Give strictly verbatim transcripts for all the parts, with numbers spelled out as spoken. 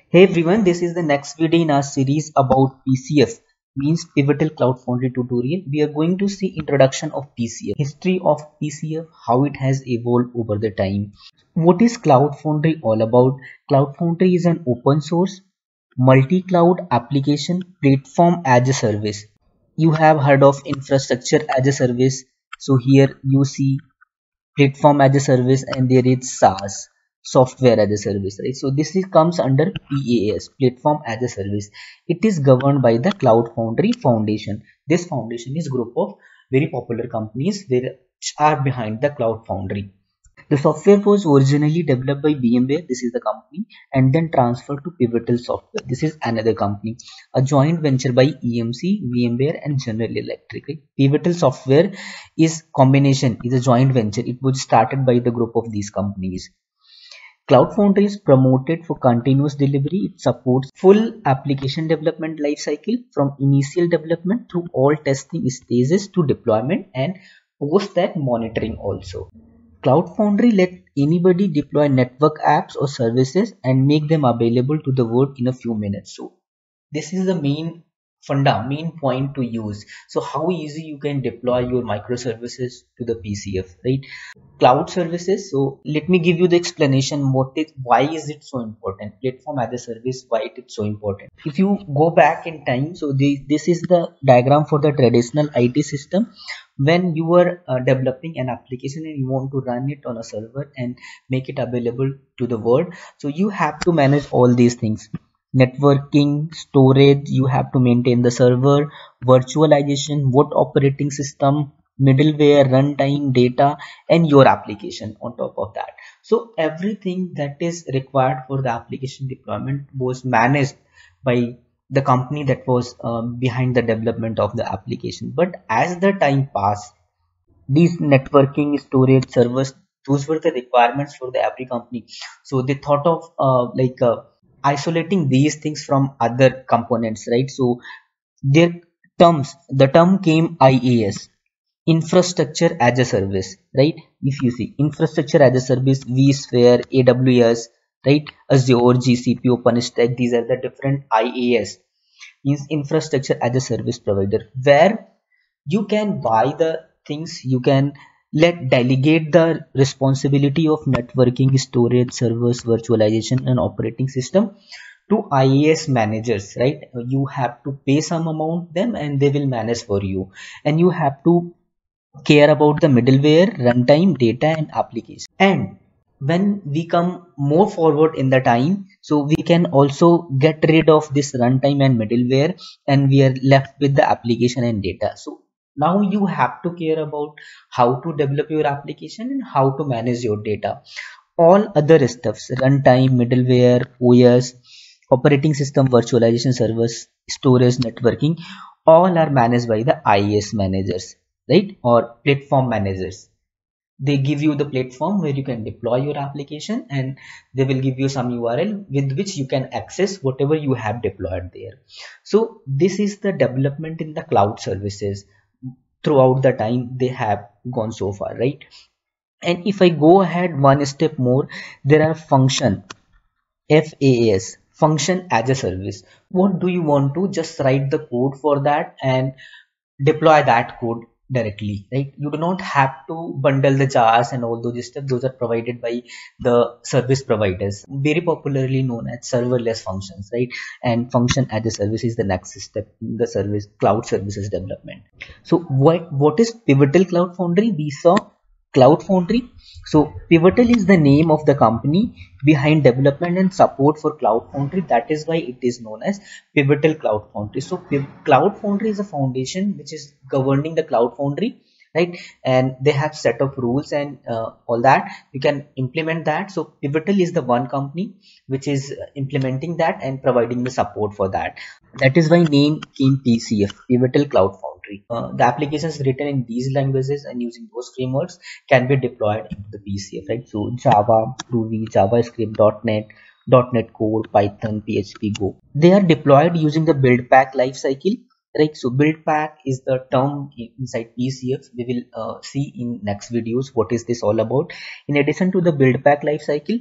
Hey everyone, this is the next video in our series about P C F, means Pivotal Cloud Foundry tutorial. We are going to see introduction of P C F, history of P C F, how it has evolved over the time. What is Cloud Foundry all about? Cloud Foundry is an open source multi-cloud application platform as a service. You have heard of infrastructure as a service. So here you see platform as a service, and there is SaaS, software as a service, right? So this is comes under PaaS, platform as a service. It is governed by the Cloud Foundry Foundation. This foundation is group of very popular companies which are behind the Cloud Foundry. The software was originally developed by VMware, this is the company, and then transferred to Pivotal Software. This is another company, a joint venture by E M C, VMware, and General Electric. Pivotal Software is combination, is a joint venture. It was started by the group of these companies. Cloud Foundry is promoted for continuous delivery. It supports full application development lifecycle from initial development through all testing stages to deployment and post that monitoring also. Cloud Foundry let anybody deploy network apps or services and make them available to the world in a few minutes. So this is the main funda, main point to use. So how easy you can deploy your microservices to the P C F, right? Cloud services. So let me give you the explanation. What is, why is it so important? Platform as a service, why it is so important? If you go back in time, so the, this is the diagram for the traditional I T system. When you are uh, developing an application and you want to run it on a server and make it available to the world, so you have to manage all these things: networking, storage, you have to maintain the server, virtualization, what operating system, middleware, runtime, data, and your application on top of that. So everything that is required for the application deployment was managed by the company that was um, behind the development of the application. But as the time passed, these networking, storage, servers, those were the requirements for the every company. So they thought of uh, like uh, isolating these things from other components, right? So their terms, the term came IaaS, infrastructure as a service, right? If you see infrastructure as a service, vSphere, A W S, right, Azure, G C P, OpenStack, these are the different IaaS, means infrastructure as a service provider, where you can buy the things, you can let delegate the responsibility of networking, storage, servers, virtualization, and operating system to IaaS managers, right? You have to pay some amount them and they will manage for you, and you have to care about the middleware, runtime, data, and application. And when we come more forward in the time, so we can also get rid of this runtime and middleware, and we are left with the application and data. So now you have to care about how to develop your application and how to manage your data. All other stuffs, runtime, middleware, O S, operating system, virtualization, servers, storage, networking, all are managed by the IaaS managers, right, or platform managers. They give you the platform where you can deploy your application, and they will give you some U R L with which you can access whatever you have deployed there. So this is the development in the cloud services. Throughout the time they have gone so far, right? And if I go ahead one step more, there are function, FaaS, function as a service. What do you want to just write the code for that and deploy that code directly, right? You do not have to bundle the jars and all those stuff. Those are provided by the service providers, very popularly known as serverless functions, right? And function as a service is the next step in the service cloud services development. So what what is Pivotal Cloud Foundry? We saw Cloud Foundry. So Pivotal is the name of the company behind development and support for Cloud Foundry. That is why it is known as Pivotal Cloud Foundry. So Cloud Foundry is a foundation which is governing the Cloud Foundry, right? And they have set of rules and uh, all that. You can implement that. So Pivotal is the one company which is implementing that and providing the support for that. That is why name came P C F, Pivotal Cloud Foundry. Uh, the applications written in these languages and using those frameworks can be deployed into the P C F, right? So Java, Ruby, JavaScript, .NET, .NET Core, Python, P H P, Go. They are deployed using the build pack lifecycle, right? So build pack is the term inside P C F. We will uh, see in next videos what is this all about. In addition to the build pack lifecycle,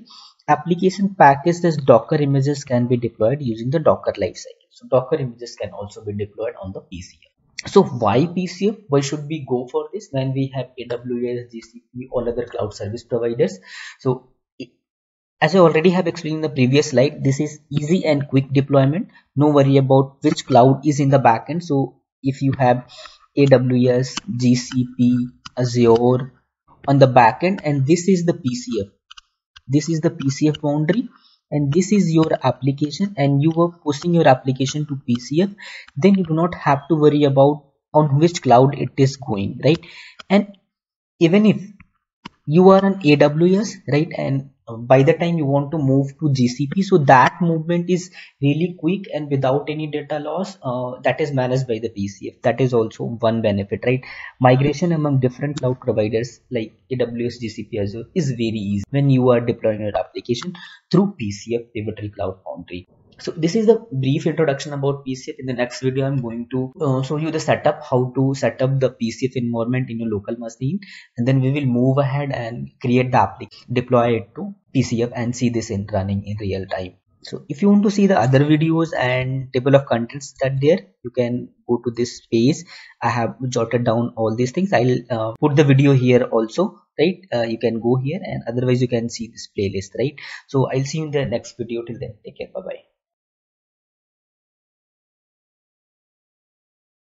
application packaged as Docker images can be deployed using the Docker lifecycle. So Docker images can also be deployed on the P C F. So why P C F? Why should we go for this when we have A W S, G C P, all other cloud service providers? So as I already have explained in the previous slide, this is easy and quick deployment. No worry about which cloud is in the backend. So if you have A W S, G C P, Azure on the backend, and this is the P C F. This is the P C F Foundry, and this is your application, and you are pushing your application to P C F, then you do not have to worry about on which cloud it is going, right? And even if you are on A W S, right, and by the time you want to move to G C P, so that movement is really quick and without any data loss. Uh, that is managed by the P C F. That is also one benefit, right? Migration among different cloud providers like A W S, G C P, Azure is very easy when you are deploying your application through P C F, Pivotal Cloud Foundry. So this is the brief introduction about P C F. In the next video, I'm going to uh, show you the setup, how to set up the P C F environment in your local machine, and then we will move ahead and create the application, deploy it to P C F, and see this in running in real time. So if you want to see the other videos and table of contents that there, you can go to this page. I have jotted down all these things. I'll uh, put the video here also, right? Uh, you can go here, and otherwise you can see this playlist, right? So I'll see you in the next video. Till then, take care. Bye bye.